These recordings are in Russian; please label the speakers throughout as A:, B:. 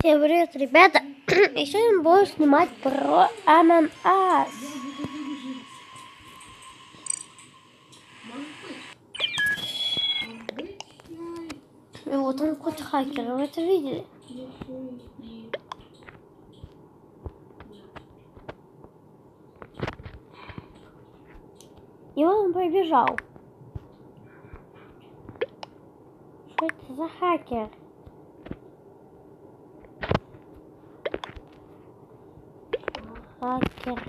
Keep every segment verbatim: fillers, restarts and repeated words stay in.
A: Всем привет, ребята! И сегодня буду снимать про Among Us. И вот он код хакера, вы это видели? И вот он побежал. Что это за хакер? Хакер.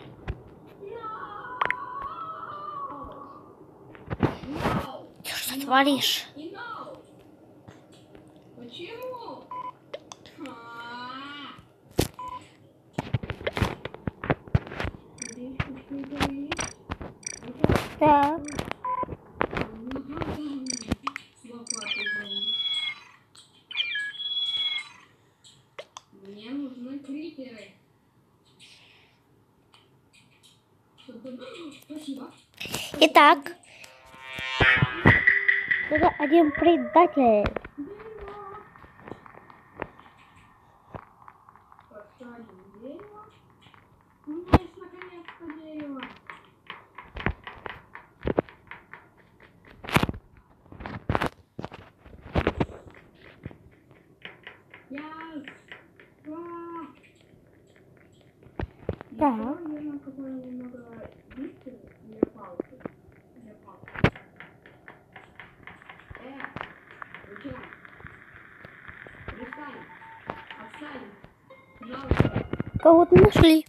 A: Ты что творишь?
B: Почему?
A: Так.
B: Мне нужны криперы. Спасибо.
A: Итак, это один предатель.
B: Посадим дерево. У меня есть наконец-то дерево. Yes. Ура.
A: Да.
B: Я накопаю немного битвы для палки. Для палки. Э, зачем? Перестань. Отстань. Пожалуйста.
A: Кого-то нашли.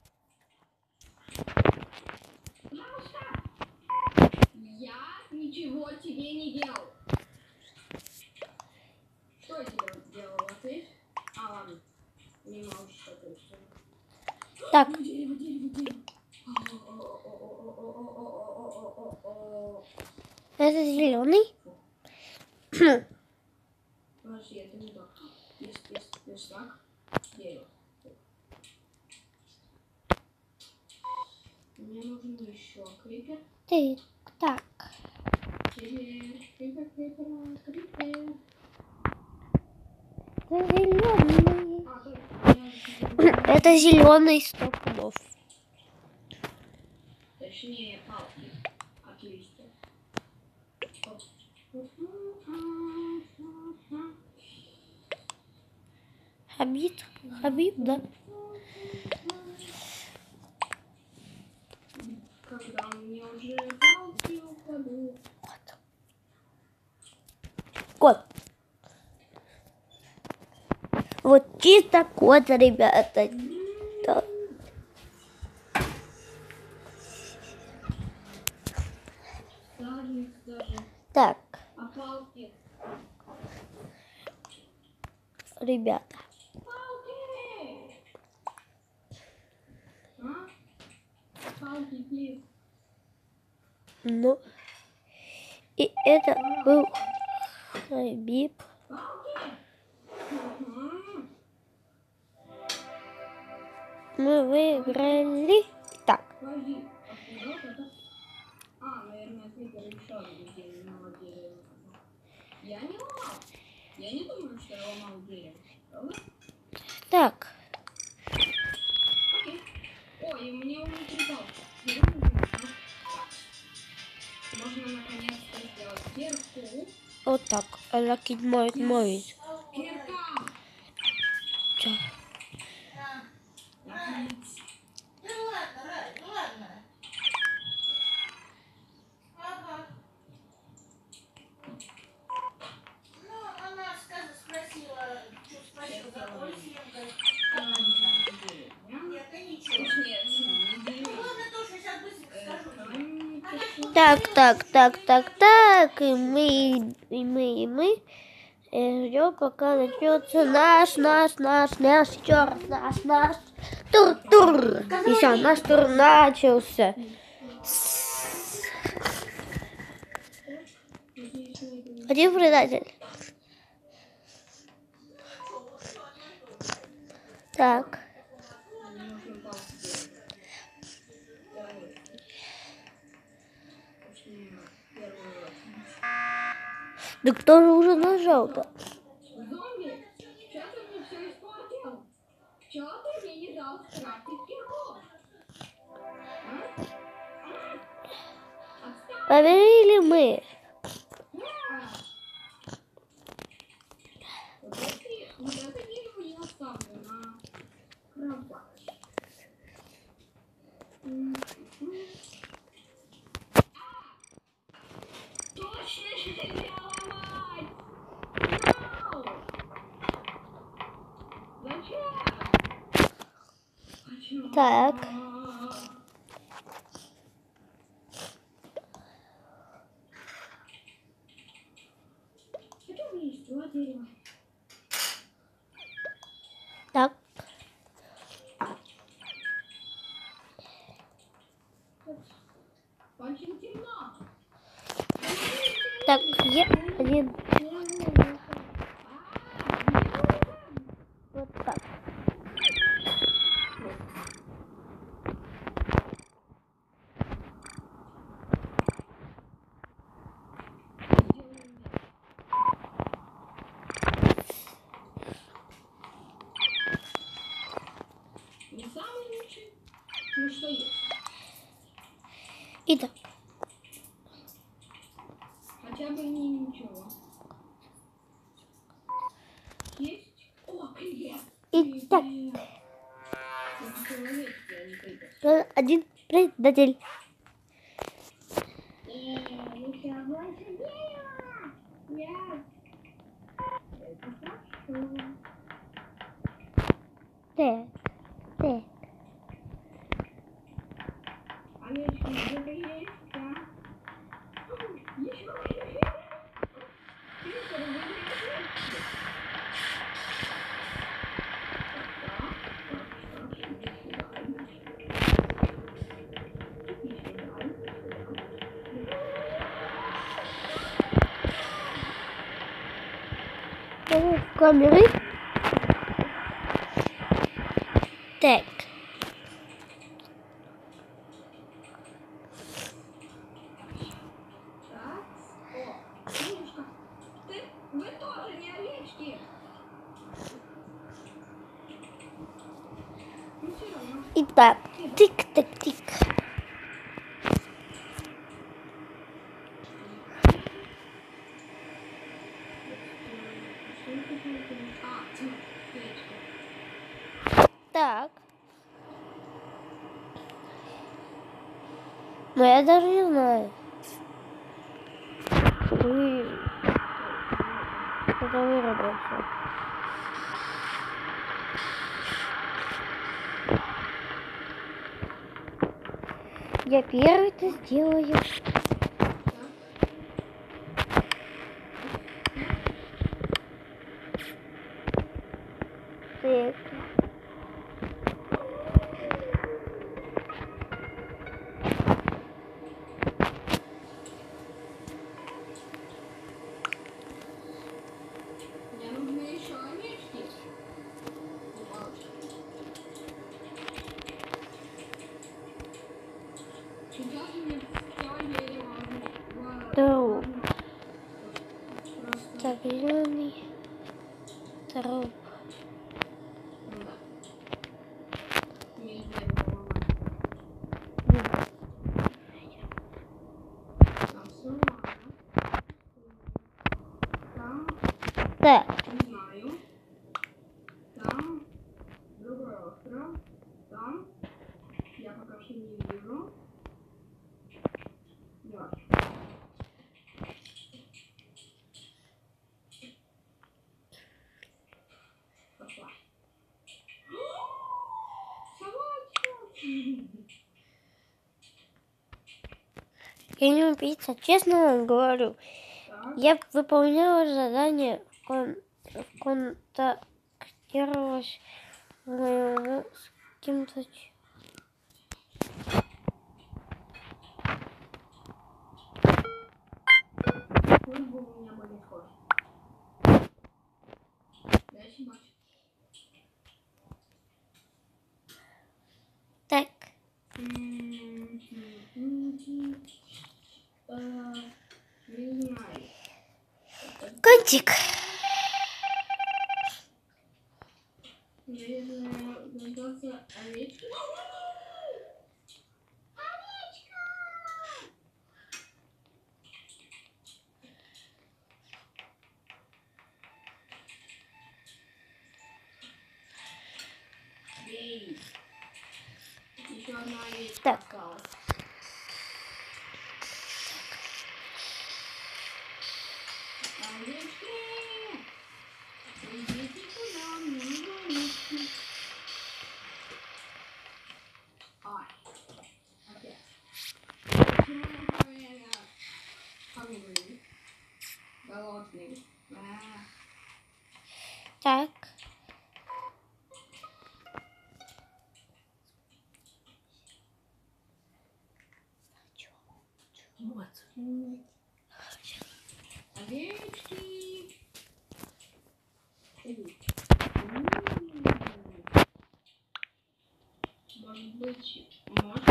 B: Пожалуйста. Я ничего тебе не делал. Что я тебе делал? Ответь. А, ладно. Не можешь ответить.
A: Так.
B: Дерево, дерево, дерево.
A: Это зеленый.
B: Подожди, это не так. Есть, есть, есть так. Дерево. Мне нужен еще крипер.
A: Ты так.
B: Крипер, крипер, крипер, крипер.
A: Это зеленый.
B: А, точно.
A: Это зеленый сто пудов.
B: Точнее, палки от листьев.
A: Хабиб, Хабиб, да?
B: Когда мне уже палки упадут.
A: Кот. Вот чисто кот, ребята. Да.
B: Даже, даже.
A: Так,
B: А палки?
A: ребята.
B: Палки! А? Палки, плиз.
A: Ну, и это был Хабиб.
B: Палки? Угу.
A: Мы выиграли. Так,
B: Подожди, откуда вот это? А, наверное, крипер еще один день ломал дерево. Я не ломал. Я не думаю, что я ломал дерево. Правда?
A: так.
B: Окей. Ой, и мне уже три палки. Можно наконец-то сделать кирку.
A: Вот так. Она кидмает мой.
B: Кирка!
A: Чё?
B: Наконец.
C: Ну ладно, Рай, ну ладно. Ага. Ну, она скажет, спросила, что спросила, какой съемкой. Нет, да ничего. Ну ладно, тоже сейчас быстренько скажу.
A: Так, так, так, так, так. И мы, и мы, и мы э, ждем, пока начнется наш, наш, наш, наш, еще раз наш, наш тур, тур. И все, наш тур начался. Один предатель. Так. Да кто же уже нажал-то?
B: Зомби! Сейчас он мне все испортил. Чё ты мне не дал скрафтить кирку?
A: Поверили мы.
B: Вот это дерево я оставлю на кровать. Точно нельзя ломать! Зачем? Почему?
A: Так.
B: Это есть два дерева.
A: Так.
B: Очень темно.
A: Так, я один. Вот так.
B: Не самый лучший. Ну что есть?
A: Итак.
B: Хотя бы не ничего. Есть? О, привет!
A: Итак.
B: Это человечки, а не придет.
A: Один предатель.
B: Еще больше дерева! Нет! Это хорошо.
A: Так. Так.
B: Овечки, где-то есть, да? Еще овечки! Питер, вы овечки!
A: Камеры. Так.
B: Так, о, Мишка, ты, вы тоже не овечки. Ну все равно.
A: Итак. Тик-так-тик.
B: А, овечки.
A: Так. Но я даже не знаю. Ui. Это вырубился. Я первый это сделаю. Так.
B: Мне нужны еще овечки. Сейчас мне все дерево.
A: Труп.
B: Просто.
A: Так, зеленый. Труп.
B: Нельзя его ломать. Там все ладно. Там,
A: Так.
B: не знаю. Там другой остров. Там я пока что не вижу. Да. Пошла. Собачка!
A: Я не убийца, честно вам говорю.
B: Так.
A: Я выполняла задание кон контактировать с кем-то.
B: Хоть бы у меня были кошки. Дальше матч.
A: Так.
B: Не знаю.
A: Котик.
B: Я же дождаться овечки. Эй, еще одна овечка
A: Так.
B: осталась. Овечки! Идите сюда, мне нужны овечки. Ай, опять. Почему я все время hungry? Голодный. А.
A: Так.
C: Вот.
B: Овечки. Ой. Может быть, можно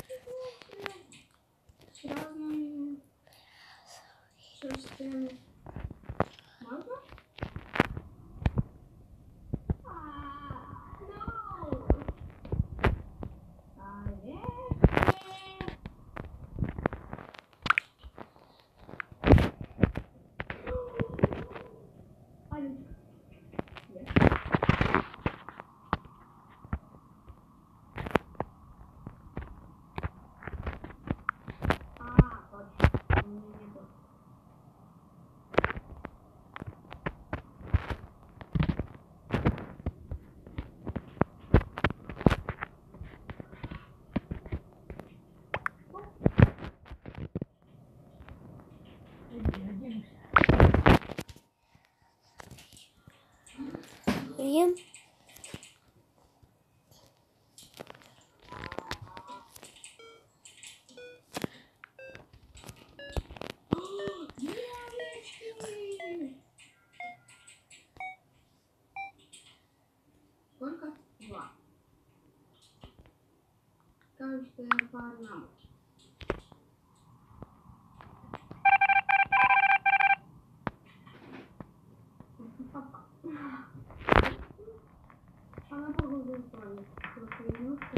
B: с разными шерстями? Можно? А, no. Овечки. Овечка. А, точно. У меня нету.
A: Ем.
B: Девочки! Сколько? Два. Кажется, по одному. Папа. Она похожа на Соню. Только немножко.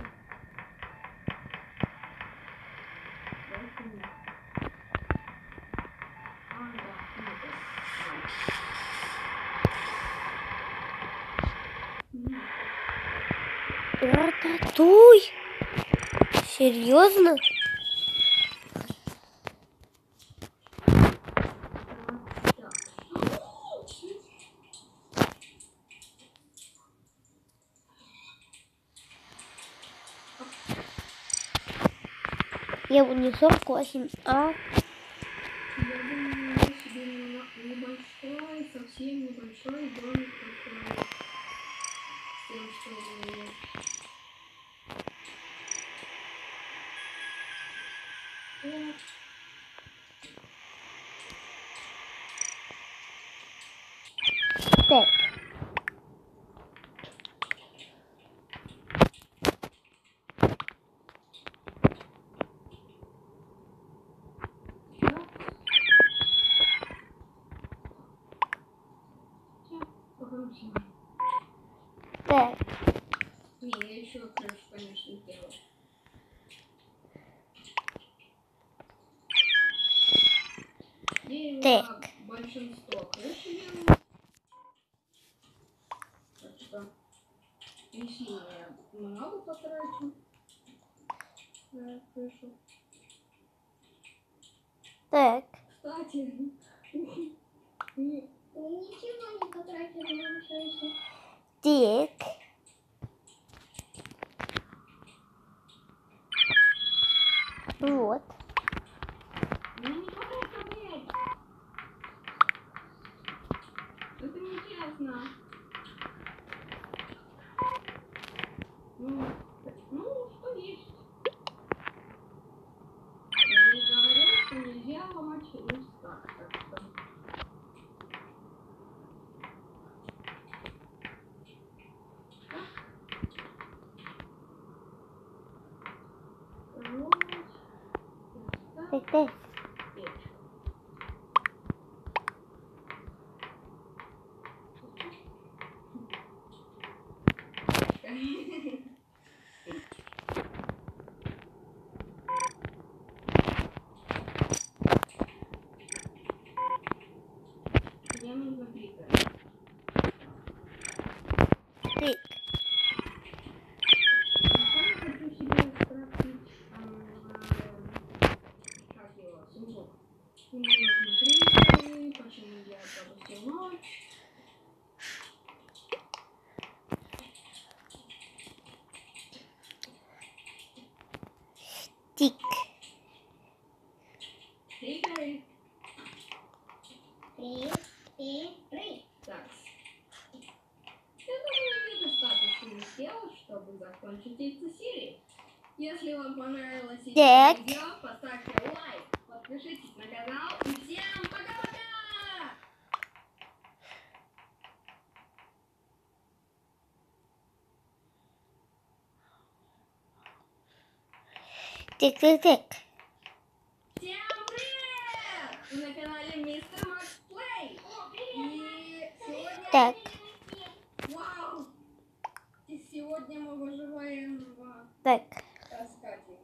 B: Больше нет. А, да, нет.
A: Рататуй. Серьезно? Я бы не сорок восемь, а
B: Я думаю, я себе небольшой, совсем небольшой домик построю. С тем, чтобы... Вот.
A: так. Так.
B: Не, я еще крышу, конечно, сделаю.
A: Так.
B: Большинство крыши делаю. Так что не сильно я много потрачу на крышу.
A: Так.
B: Кстати, ничего не потратили на крышу.
A: Так. Вот.
B: Ну не хватает. Это нечестно. Ну, ну, что есть. Я не говорил, что нельзя ломать листок, так что...
A: Так, так.
B: Мне нужно кликать.
A: Тик.
B: Я хочу себе скрафтить, как его, сундук. Мне нужны крипы, почему я пропустил ночь.
A: Тик.
B: Крипы.
C: Три, три, три.
B: Так. Я думаю, мне достаточно сделать, чтобы закончить эту серию. Если вам понравилось это
A: Так.
B: видео, поставьте лайк, подпишитесь на канал и всем пока-пока!
A: Тик, тик, тик.
B: Всем привет! Вы на канале Мистер Макс Плей. И сегодня...
A: Так.
B: Вау! И сегодня мы выживаем в
A: Так.
B: Каскаде.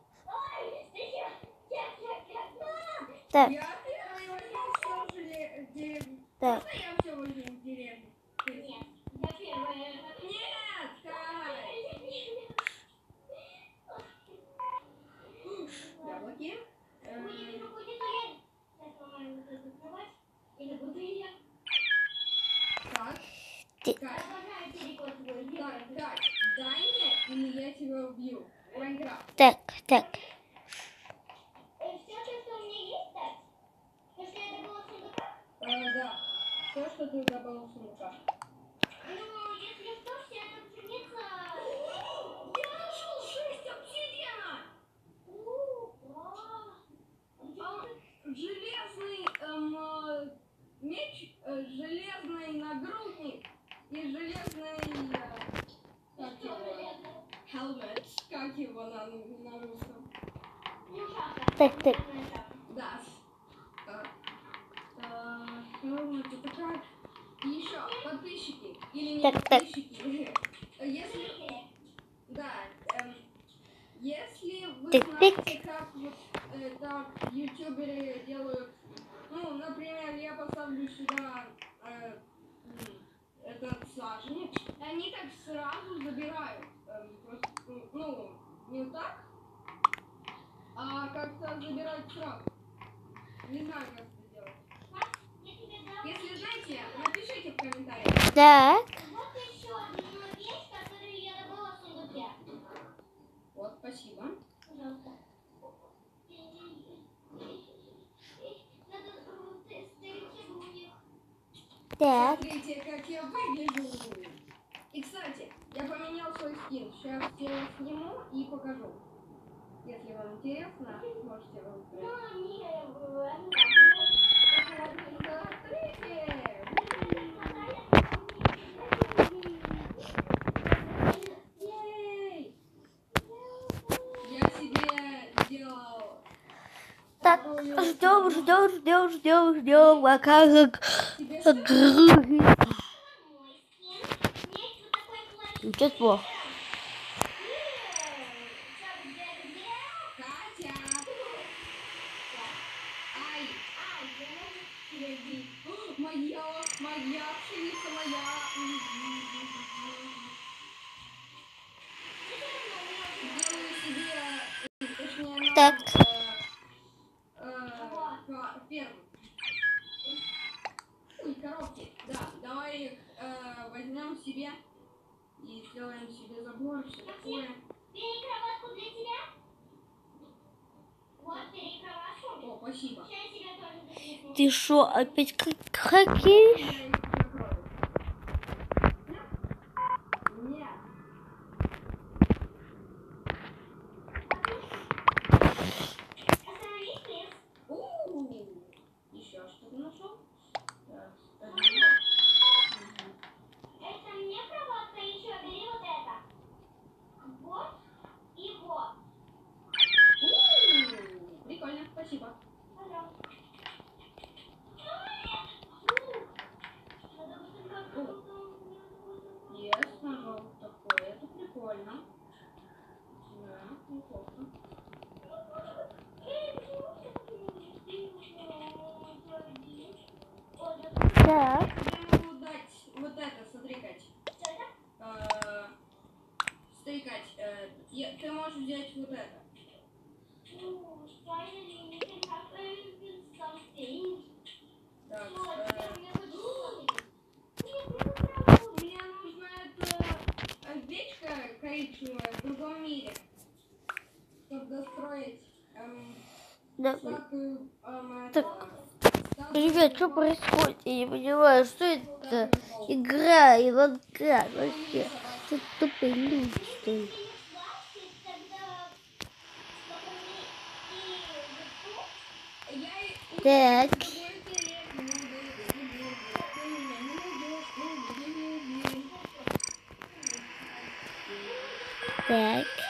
A: Так.
B: Я первый возьму все в желе- в деревню.
A: Так.
B: Можно я все возьму в деревню?
C: Нет, я первая.
B: Нет, Кай! Яблоки. Эм,
C: Будет я. Сейчас, по-моему, вот эту кровать. Или буду я.
B: Так.
A: Ти-
B: Кай,
C: Обожаю переход твой.
B: так, Кай, дай мне, или я тебя убью. Майнкрафт.
A: Так, так.
C: Все то, что у меня есть, так? То, что я добыла в сундуках?
B: Э, да. Все, что ты добавил в сундуках.
C: Ну, если что, вся эта пшеница...
B: Я нашел шесть обсидиана! А, железный эм, э, меч, э, железный нагрудник и железный... э, как его? Helmet. Как его на, на русском?
C: Ну, шапка.
A: Так, так.
B: Да. Так. Так, helmet, это как? И еще подписчики. Или не
A: Так, так.
B: подписчики. Если... Да. эм, если вы
A: Тык-тык.
B: знаете, как вот это ютуберы делают, ну, например, я поставлю сюда э, м, этот саженец, они так сразу забирают, эм, просто, ну, не так, а как-то забирают сразу. Не знаю, как это делать.
C: Я тебе дам.
B: Если знаете, напишите в комментариях.
A: Так.
C: Вот еще одну вещь, которую я добыла в сундуке.
B: Вот, спасибо.
C: Пожалуйста. Надо стереть у них.
A: Так.
B: Смотрите, как я выгляжу. И, кстати, я поменял свой скин. Сейчас я его сниму и покажу. Если вам интересно, можете выбрать.
C: Ну, не,
B: Ей! Я себе сделал...
A: Так.
B: такую
A: Ждем, ждем, ждем, ждем, ждем. А как?
B: себе что?
A: Ничего плохо.
B: Катя! Ай! О, моя, моя пшеница, моя. Делаю себе, точнее, на,
A: Так.
B: э, э, ферму. Ой, коробки. Да, давай их э, возьмем себе и сделаем себе забор, все такое.
C: Бери кроватку для тебя. Вот, бери кроватку.
B: О, спасибо.
C: Сейчас я тебя тоже запихну.
A: Ты шо, опять как хоккей?
B: Я их закрою. Нет.
C: Остановись, плиз.
B: У-у-у. Еще что-то нашел? Так,
C: Смотри.
B: Мгм.
C: Это мне кроватка, еще бери вот это. Вот и вот.
B: У-у-у. Прикольно, спасибо.
C: Пожалуйста.
B: Кать, э, я- ты можешь взять вот это. Так, э, мне нужна эта овечка коричневая в другом мире, чтобы достроить эм,
A: Да.
B: статую эм,
A: Так,
B: этого-
A: ребят, что происходит? Я не понимаю, что это игра, Иванка, вообще. Тут тупые люди, что ли?
B: Я и-
A: Так.
B: Тобой интересно, ну, да, да, да, да, да, ты меня не найдешь, ну, да, да, да, да.
A: Так.